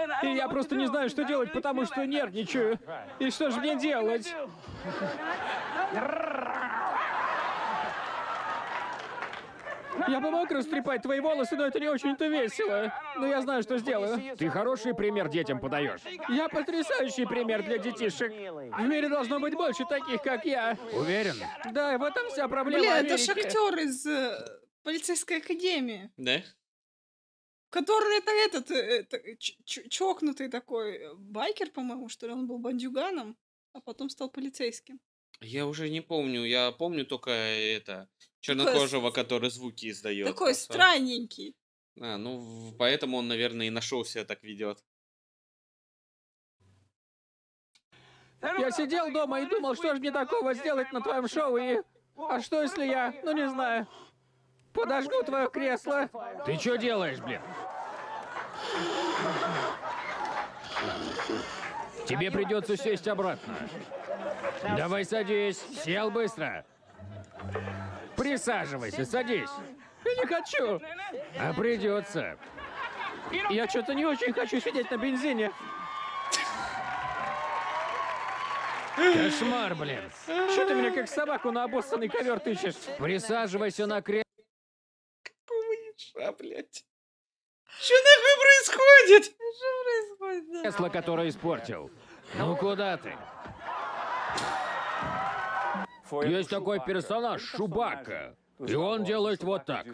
И я просто не знаю, что делать, потому что нервничаю. И что же мне делать? Я бы мог растрепать твои волосы, но это не очень-то весело. Но я знаю, что сделаю. Ты хороший пример детям подаешь. Я потрясающий пример для детишек. В мире должно быть больше таких, как я. Уверен? Да, и в этом вся проблема Бля, это Америки. ж актер из полицейской академии. Да? Который чокнутый такой байкер, по-моему, что ли, он был бандюганом, а потом стал полицейским. Я уже не помню. Я помню только это чернокожего, который звуки издает. Такой странненький. Ну, поэтому он, наверное, и нашел себя так ведет. Я сидел дома и думал, что же мне такого сделать на твоем шоу, и... А что, если я, ну не знаю, подожгу твое кресло? Ты что делаешь, блин? Тебе придется сесть обратно. Давай садись. Сел быстро. Присаживайся, садись. Я не хочу. А придется. Я что-то не очень хочу сидеть на бензине. Кошмар, блин. Что ты меня как собаку на обоссанный ковер тычешь? Присаживайся на кресло. Какого еша, блядь? Что нахуй происходит? Что происходит? Кресло, которое испортил. Ну куда ты? Есть такой персонаж, Шубака. И он делает вот так.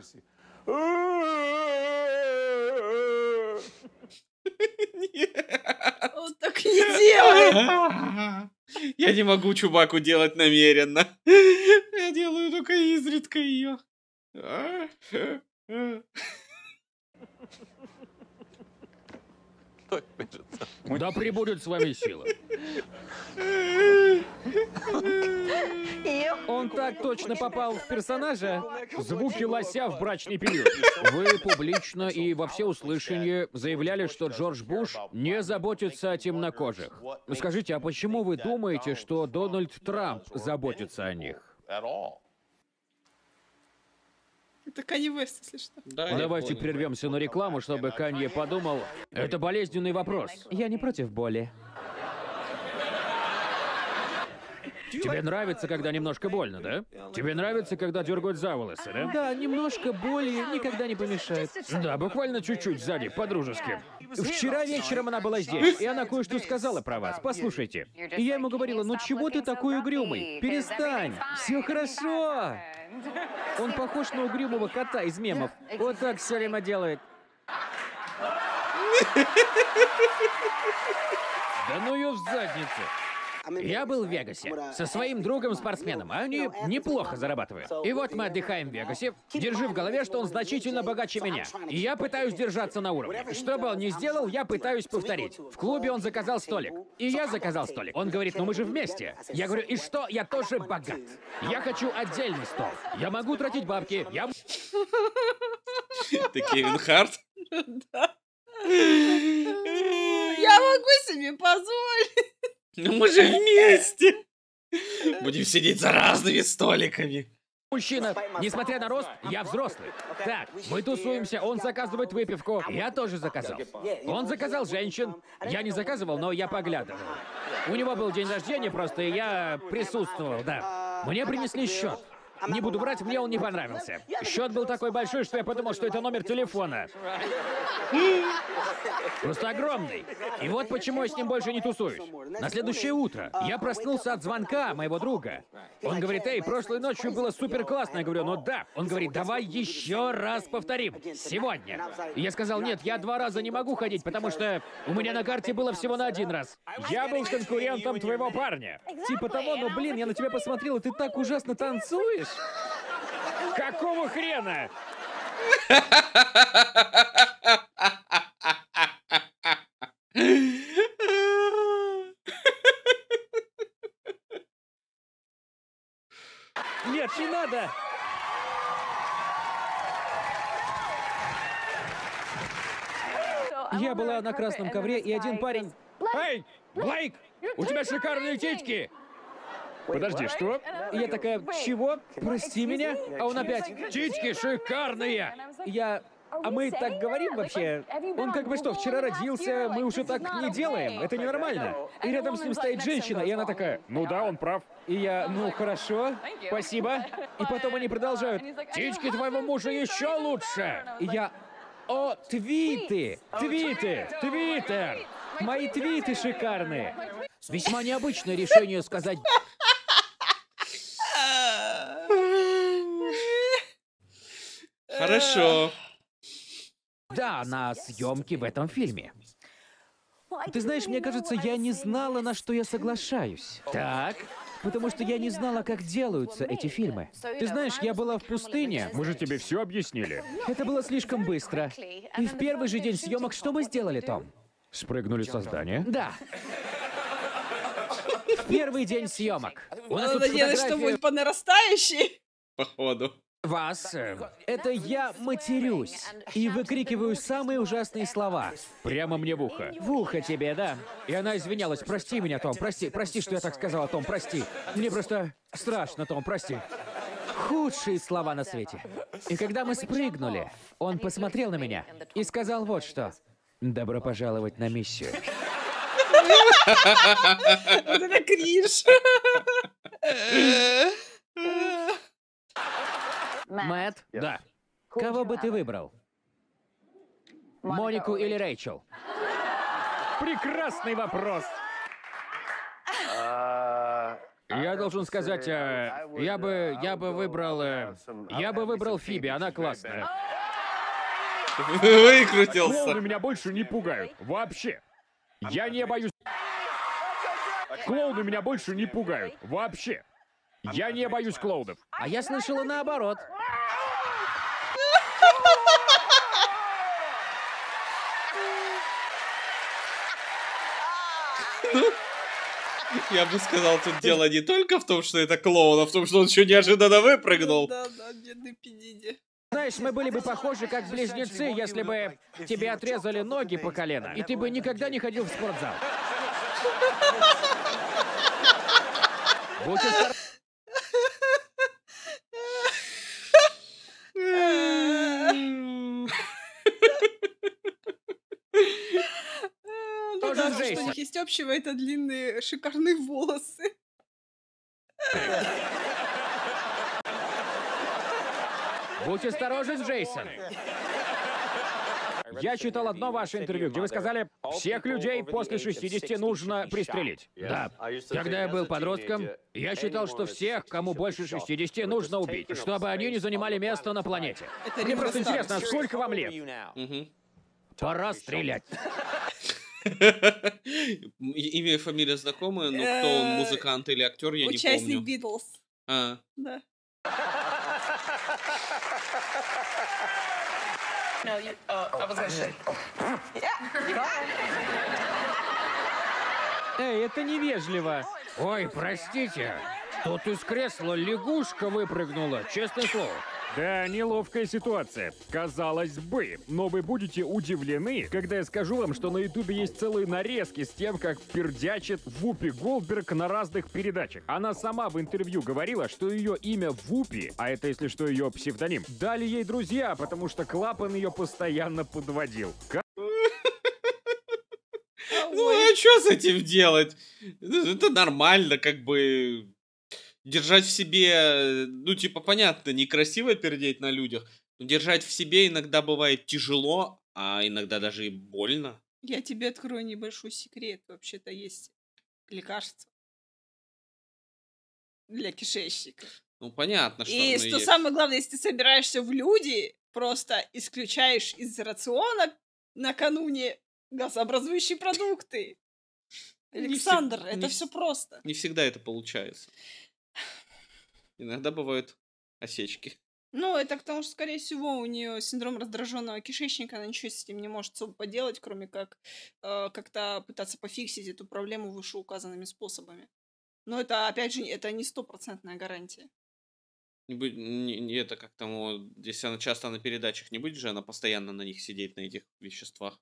Он так не делает. Я не могу Чубаку делать намеренно. Я делаю только изредка ее. Да пребудет с вами сила. Он так точно попал в персонажа. Звуки лося в брачный период. Вы публично и во всеуслышание заявляли, что Джордж Буш не заботится о темнокожих. Скажите, а почему вы думаете, что Дональд Трамп заботится о них? Это Канье Уэст, если что. Да, Давайте прервемся на рекламу, чтобы Канье подумал. Это болезненный вопрос. Я не против боли. Тебе нравится, когда немножко больно, да? Тебе нравится, когда дергают за волосы, да? Да, немножко боли никогда не помешает. Да, буквально чуть-чуть сзади, по-дружески. Вчера вечером она была здесь, и она кое-что сказала про вас. Послушайте. И я ему говорила, ну чего ты такой угрюмый? Перестань, все хорошо. Он похож на угрюмого кота из мемов. Вот так все время делает. Да ну ее в задницу. Я был в Вегасе со своим другом-спортсменом, а они неплохо зарабатывают. И вот мы отдыхаем в Вегасе. Держи в голове, что он значительно богаче меня. И я пытаюсь держаться на уровне. Что бы он ни сделал, я пытаюсь повторить. В клубе он заказал столик. И я заказал столик. Он говорит, ну мы же вместе. Я говорю, и что? Я тоже богат. Я хочу отдельный стол. Я могу тратить бабки. Ты Кевин Харт? Да. Я могу себе позволить. Ну мы же вместе. Будем сидеть за разными столиками. Мужчина, несмотря на рост, я взрослый. Так, мы тусуемся, он заказывает выпивку. Я тоже заказал. Он заказал женщин. Я не заказывал, но я поглядывал. У него был день рождения просто, и я присутствовал, да. Мне принесли счет. Не буду врать, мне он не понравился. Счет был такой большой, что я подумал, что это номер телефона. Просто огромный. И вот почему я с ним больше не тусуюсь. На следующее утро я проснулся от звонка моего друга. Он говорит, эй, прошлой ночью было супер классно. Я говорю, ну да. Он говорит, давай еще раз повторим. Сегодня. И я сказал, нет, я 2 раза не могу ходить, потому что у меня на карте было всего на 1 раз. Я был конкурентом твоего парня. Типа того, но блин, я на тебя посмотрел, и ты так ужасно танцуешь. Какого хрена? Нет, не надо! Я была на красном ковре, и один парень... Эй, Блейк, у тебя шикарные титьки! Подожди, что? Я такая, чего? Прости меня? А он опять, титьки шикарные! Я а мы так говорим вообще? Он как бы что, вчера родился, мы уже так не делаем, это ненормально. И рядом с ним стоит женщина, и она такая, ну да, он прав. И я, ну хорошо, спасибо. И потом они продолжают, тички твоего мужа еще лучше. И я, о, твиты, твиттер. Мои твиты шикарные. Весьма необычное решение сказать... Хорошо. Да, на съемки в этом фильме. Ты знаешь, мне кажется, я не знала, на что я соглашаюсь. Так, потому что я не знала, как делаются эти фильмы. Ты знаешь, я была в пустыне. Мы же тебе все объяснили. Это было слишком быстро. И в первый же день съемок что мы сделали, Том? Спрыгнули со здания? Да. В первый день съемок. У нас тут Надеялась, что фотография будет по нарастающей. Походу. вас. Это я матерюсь и выкрикиваю самые ужасные слова. Прямо мне в ухо. В ухо тебе, да. И она извинялась. Прости меня, Том, прости, что я так сказала, Том, прости. Мне просто страшно, Том, прости. Худшие слова на свете. И когда мы спрыгнули, он посмотрел на меня и сказал вот что. Добро пожаловать на миссию. Вот это кринж. Мэтт? Да. Кого бы ты выбрал? Монику или Рэйчел? Прекрасный вопрос. Я должен сказать, я бы выбрал Фиби, она классная. Выкрутился. Клоуны меня больше не пугают. Вообще. Я не боюсь. Клоуны меня больше не пугают. Вообще. Я не боюсь клоунов. А я слышала наоборот. Я бы сказал, тут дело не только в том, что это клоун, а в том, что он еще неожиданно выпрыгнул. Да, бедный Педиди. Знаешь, мы были бы похожи как близнецы, если бы тебе отрезали ноги по колено, и ты бы никогда не ходил в спортзал. Будь осторожен. Да, что у Джейсон. них есть общего, это длинные шикарные волосы. Будь осторожен, Джейсон. Я читал одно ваше интервью, где вы сказали, всех людей после 60 нужно пристрелить. Да. Когда я был подростком, я считал, что всех, кому больше 60, нужно убить, чтобы они не занимали место на планете. Это Мне просто Ринго интересно, а сколько вам лет? Пора стрелять. Имя и фамилия знакомые, но кто он, музыкант или актер, я не Участник помню. Битлз. А. Да. Эй, это невежливо. Ой, простите. Тут из кресла лягушка выпрыгнула, честное слово. Да, неловкая ситуация. Казалось бы. Но вы будете удивлены, когда я скажу вам, что на Ютубе есть целые нарезки с тем, как пердячит Вупи Голдберг на разных передачах. Она сама в интервью говорила, что ее имя Вупи, а это, если что, ее псевдоним, дали ей друзья, потому что клапан ее постоянно подводил. Ну а что с этим делать? Это нормально, как бы... Держать в себе, ну, типа, понятно, некрасиво пердеть на людях, но держать в себе иногда бывает тяжело, а иногда даже и больно. Я тебе открою небольшой секрет. Вообще-то есть лекарство для кишечника. Ну, понятно, что И оно что есть. самое главное, если ты собираешься в люди, просто исключаешь из рациона накануне газообразующие продукты. Александр, это все просто. Не всегда это получается. Иногда бывают осечки. Ну, это потому что, скорее всего, у нее синдром раздраженного кишечника, она ничего с этим не может особо поделать, кроме как как-то пытаться пофиксить эту проблему вышеуказанными способами. Но это, опять же, это не стопроцентная гарантия. Это как там, вот, если она часто на передачах, не будет же она постоянно на них сидеть, на этих веществах.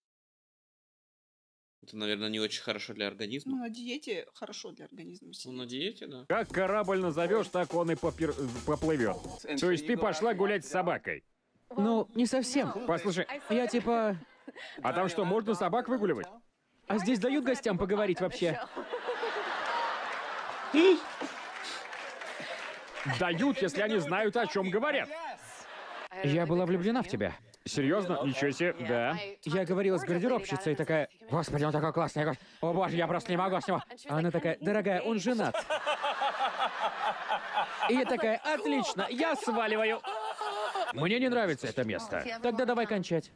Это, наверное, не очень хорошо для Ну, организма. на диете хорошо для организма Ну, сидеть. на диете, да. Как корабль назовешь, так он и поплывет. То есть ты пошла гулять с собакой. Ну, не совсем. Послушай, я типа... А там что, можно собак выгуливать? А здесь дают гостям поговорить вообще? Дают, если они знают, о чем говорят. Я была влюблена в тебя. Серьезно? Ничего себе, да. Я говорила с гардеробщицей, такая, господи, он такой классный. Я говорю, о боже, я просто не могу с него. А она такая, дорогая, он женат. И я такая, отлично, я сваливаю. Мне не нравится это место. Тогда давай кончать.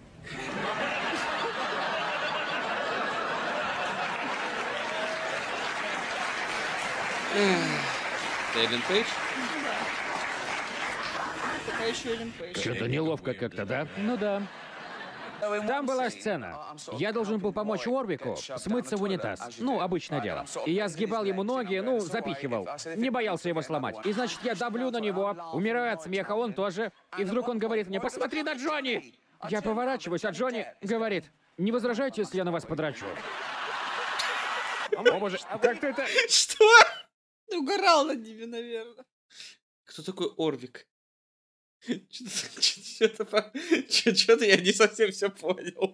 Эллен Пейдж? Такая еще Эллен Пейдж. Что-то неловко как-то, да? Ну да. Там была сцена. Я должен был помочь Уорвику смыться в унитаз. Ну, обычное дело. И я сгибал ему ноги, ну, запихивал. Не боялся его сломать. И значит, я давлю на него, умираю от смеха, он тоже. И вдруг он говорит мне, посмотри на Джонни! Я поворачиваюсь, а Джонни говорит, не возражайте, если я на вас подрачу. О боже, как ты это... Что? Ты угорал над ними, наверное. Кто такой Орвик? Что-то я не совсем все понял.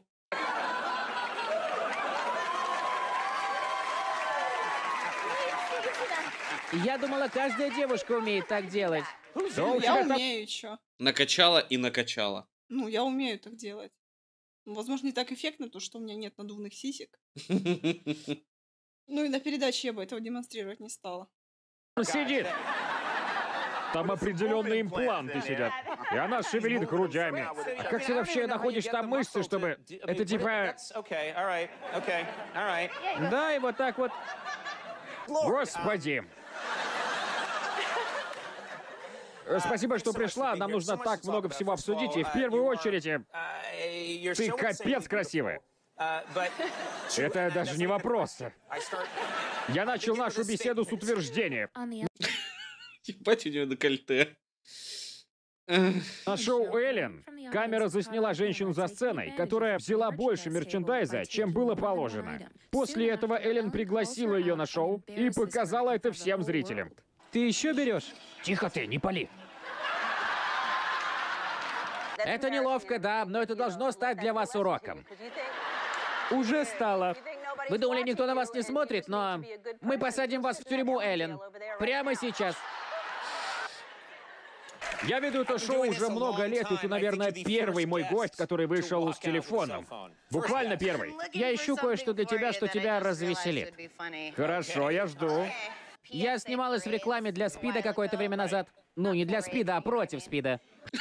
Я думала, каждая девушка умеет так делать. Я умею, чё. Накачала и накачала. Ну, я умею так делать. Ну, возможно, не так эффектно, потому что у меня нет надувных сисек. Ну и на передаче я бы этого демонстрировать не стала. Он сидит. Там определенные импланты сидят. И она шевелит грудями. А как ты вообще находишь там мышцы, чтобы... Это типа... Да, и вот так вот. Господи. Спасибо, что пришла. Нам нужно так много всего обсудить. И в первую очередь... Ты капец красивая. Это даже не вопрос. Я начал нашу беседу с утверждения. Ебать, у нее декольте. На шоу Эллен камера засняла женщину за сценой, которая взяла больше мерчендайза, чем было положено. После этого Эллен пригласила ее на шоу и показала это всем зрителям. Ты еще берешь? Тихо ты, не пали. Это неловко, да, но это должно стать для вас уроком. Уже стало. Вы думали, никто на вас не смотрит, но мы посадим вас в тюрьму, Эллен. Прямо сейчас. Я веду это шоу уже много лет, и ты, наверное, первый мой гость, который вышел с телефоном. Буквально первый. Я ищу кое-что для тебя, что тебя развеселит. Хорошо, я жду. Я снималась в рекламе для СПИДа какое-то время назад. Ну, не для СПИДа, а против СПИДа.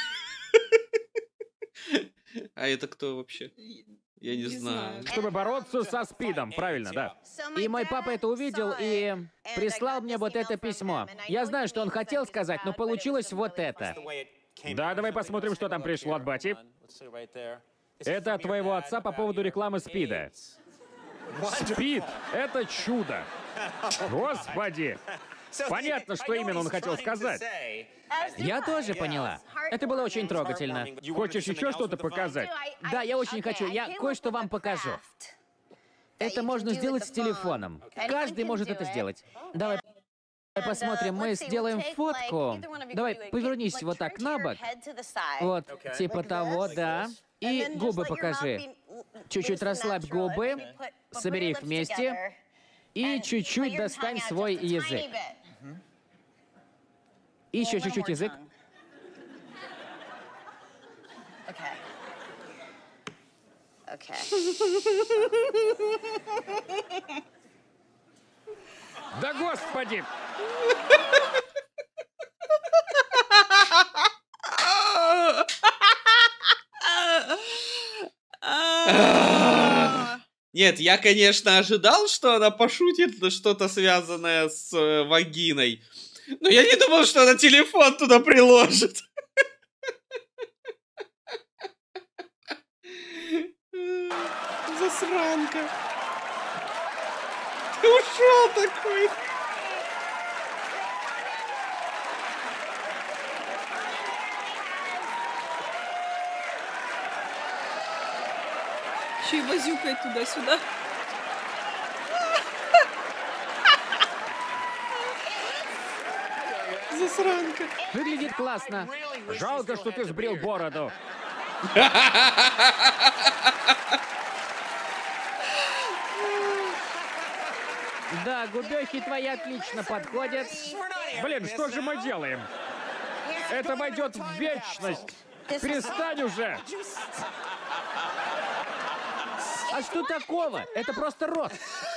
А это кто вообще? Я не знаю. Чтобы бороться со СПИДом, правильно, да. И мой папа это увидел и прислал мне вот это письмо. Я знаю, что он хотел сказать, но получилось вот это. Да, давай посмотрим, что там пришло от бати. Это от твоего отца по поводу рекламы СПИДа. СПИД — это чудо. Господи. Понятно, что именно он хотел сказать. Я тоже поняла. Это было очень трогательно. Хочешь еще что-то показать? Да, я очень хочу. Я кое-что вам покажу. Это можно сделать с телефоном. Каждый может это сделать. Давай посмотрим. Мы сделаем фотку. Давай, повернись вот так на бок. Вот, типа того, да. И губы покажи. Чуть-чуть расслабь губы. Собери их вместе. И чуть-чуть достань свой язык. И еще чуть-чуть язык. Да господи! Нет, я, конечно, ожидал, что она пошутит на что-то связанное с вагиной. Но я не думал, что она телефон туда приложит. Засранка. Ты ушел такой. Еще и возюкает туда-сюда. засранка. Выглядит классно. Жалко, что ты сбрил бороду. Да, губехи твои отлично подходят. Блин, что же мы делаем? Это войдет в вечность. Перестань уже. А что такого? Это просто рот.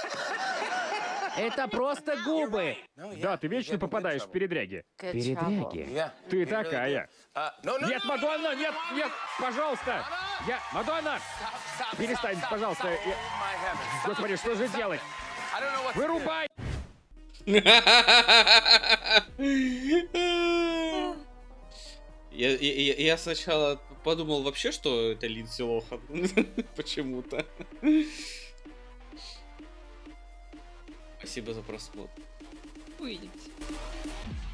Это просто губы. Да, ты вечно попадаешь в передряги. Передряги? Ты такая. Нет, Мадонна, нет, нет, пожалуйста. Мадонна! Перестань, пожалуйста. Господи, что же делать? Вырубай! Я сначала подумал вообще, что это Линдси Лохан. Почему-то. Спасибо за просмотр. Увидимся.